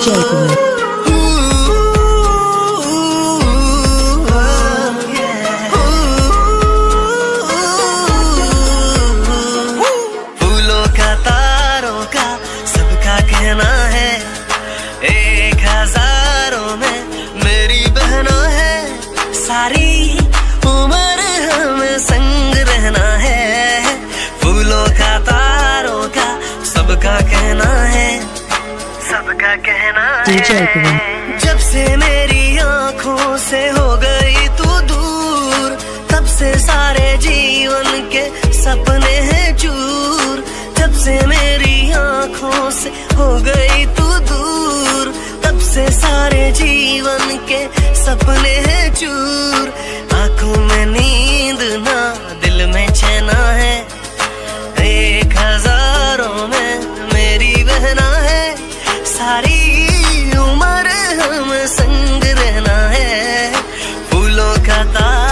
फूलों का तारों का सबका कहना है, 1000 में मेरी बहना है, सारी उम्र हमें संग रहना है। फूलों का तारों का सबका कहना है, सबका कहना है। जब से मेरी आँखों से हो गई तू दूर, तब से सारे जीवन के सपने हैं चूर। जब से मेरी आँखों से हो गई तू दूर, तब से सारे जीवन के सपने हैं चूर। आँखों में नींद ना दिल में चैना है, 1000 में मेरी बहना है, सारी उम्र हम संग रहना है। फूलों का तार